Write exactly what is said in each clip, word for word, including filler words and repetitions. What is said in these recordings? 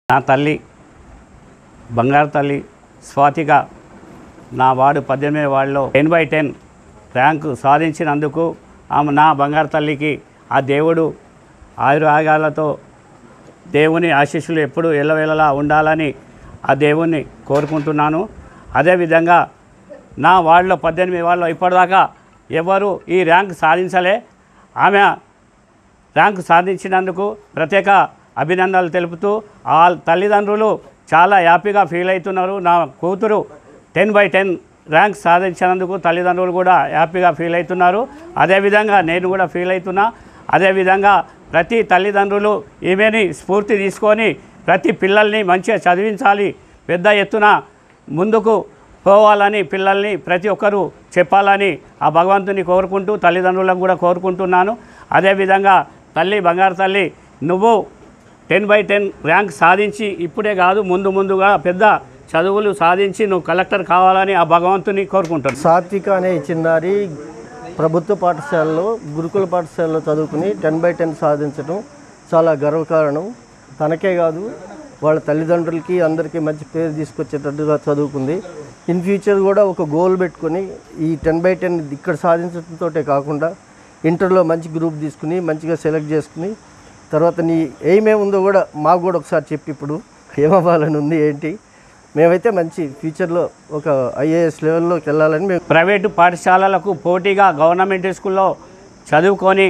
నా తల్లి బంగారు తల్లి స్వాతిగా నా వార్డు పద్దెనిమిది వార్డులో టెన్ బై టెన్ ర్యాంకు సాధించినందుకు ఆమె నా బంగారు తల్లికి ఆ దేవుడు ఆయురాగాలతో దేవుని ఆశీస్సులు ఎప్పుడు ఎల్లవేళలా ఉండాలని ఆ దేవుణ్ణి కోరుకుంటున్నాను. అదేవిధంగా నా వార్డులో పద్దెనిమిది వార్డులో ఇప్పటిదాకా ఎవరు ఈ ర్యాంక్ సాధించలే. ఆమె ర్యాంకు సాధించినందుకు ప్రత్యేక అభినందనలు తెలుపుతూ ఆ తల్లిదండ్రులు చాలా హ్యాపీగా ఫీల్ అవుతున్నారు. నా కూతురు టెన్ బై టెన్ ర్యాంక్ సాధించినందుకు తల్లిదండ్రులు కూడా హ్యాపీగా ఫీల్ అవుతున్నారు. అదేవిధంగా నేను కూడా ఫీల్ అవుతున్నా. అదేవిధంగా ప్రతి తల్లిదండ్రులు ఈమెని స్ఫూర్తి తీసుకొని ప్రతి పిల్లల్ని మంచిగా చదివించాలి, పెద్ద ఎత్తున ముందుకు పోవాలని పిల్లల్ని ప్రతి ఒక్కరూ చెప్పాలని ఆ భగవంతుని కోరుకుంటూ తల్లిదండ్రులకు కూడా కోరుకుంటున్నాను. అదేవిధంగా తల్లి బంగారు తల్లి నువ్వు టెన్ బై టెన్ ర్యాంక్ సాధించి ఇప్పుడే కాదు ముందు ముందుగా పెద్ద చదువులు సాధించి నువ్వు కలెక్టర్ కావాలని ఆ భగవంతుని కోరుకుంటాను. సాత్విక అనే చిన్నారి ప్రభుత్వ పాఠశాలలో గురుకుల పాఠశాలలో చదువుకుని టెన్ బై టెన్ సాధించడం చాలా గర్వకారణం. తనకే కాదు వాళ్ళ తల్లిదండ్రులకి అందరికీ మంచి పేరు తీసుకొచ్చేటట్టుగా చదువుకుంది. ఇన్ ఫ్యూచర్ కూడా ఒక గోల్ పెట్టుకొని ఈ టెన్ బై టెన్ ఇక్కడ సాధించడంతో కాకుండా ఇంటర్లో మంచి గ్రూప్ తీసుకుని మంచిగా సెలెక్ట్ చేసుకుని తర్వాత నీ ఏమే ఉందో కూడా మాకు కూడా ఒకసారి చెప్పి ఇప్పుడు ఏమవ్వాలని ఉంది ఏంటి. మేమైతే మంచి ఫ్యూచర్లో ఒక ఐఏఎస్ లెవెల్లోకి వెళ్ళాలని మేము ప్రైవేటు పాఠశాలలకు పోటీగా గవర్నమెంట్ స్కూల్లో చదువుకొని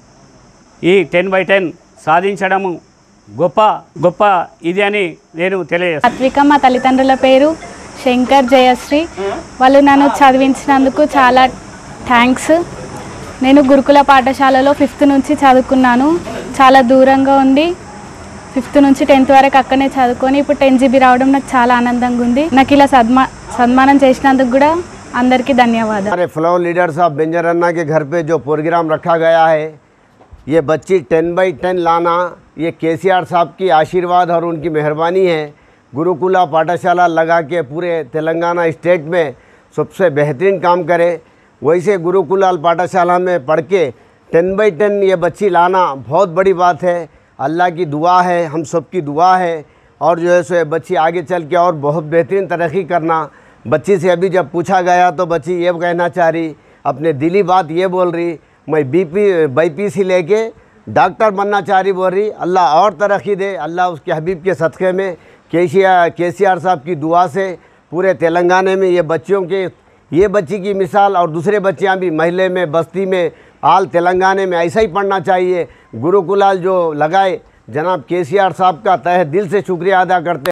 ఈ టెన్ బై టెన్ సాధించడము గొప్ప గొప్ప ఇది అని నేను తెలియజేస్తాను. సాత్విక మా తల్లిదండ్రుల పేరు శంకర్ జయశ్రీ. వాళ్ళు నన్ను చదివించినందుకు చాలా థ్యాంక్స్. నేను గురుకుల పాఠశాలలో ఫిఫ్త్ నుంచి చదువుకున్నాను. చాలా దూరంగా ఉంది. ఫిఫ్త్ నుంచి టెన్త్ వరకు అక్కడనే చదువుకొని ఇప్పుడు టెన్ జీబీ రావడం నాకు చాలా ఆనందంగా ఉంది. నాకు ఇలా సన్మా సన్మానం చేసినందుకు కూడా అందరికీ ధన్యవాదాలు. हमारे फ्लोर लीडर साहब बेंजर अन्ना के घर पे जो प्रोग्राम रखा गया है, ये बच्ची टेन बाई टेन लाना ये केसीआर साहब की आशीर्वाद और उनकी मेहरबानी है. गुरुकुला पाठशाला लगा के पूरे तेलंगाना स्टेट में सबसे बेहतरीन काम करे. वैसे गुरुकुलाल पाठशाला में पढ़ के टेन बाई टेन ये बच्ची लाना बहुत बड़ी बात है. अल्लाह की दुआ है, हम सब की दुआ है. और जो है सो ये बच्ची आगे चल के और बहुत बेहतरीन तरक्की करना. बच्ची से अभी जब पूछा गया तो बच्ची ये कहना चाह रही, अपने दिली बात ये बोल रही, मैं बीपी बाईपीसी लेके डॉक्टर बनना चाह रही बोल रही. अल्लाह और तरक्की दे. अल्लाह उसके हबीब के सदक़े में केसीआर केसीआर साहब की दुआ से पूरे तेलंगाना में ये बच्चियों के ये बच्ची की मिसाल और दूसरे बच्चियाँ भी महल्ले में बस्ती में आल तेलंगाना में ऐसा ही पढ़ना चाहिए. गुरुकुलाल जो लगाए जनाब केसीआर साहब का तहे दिल से शुक्रिया अदा करते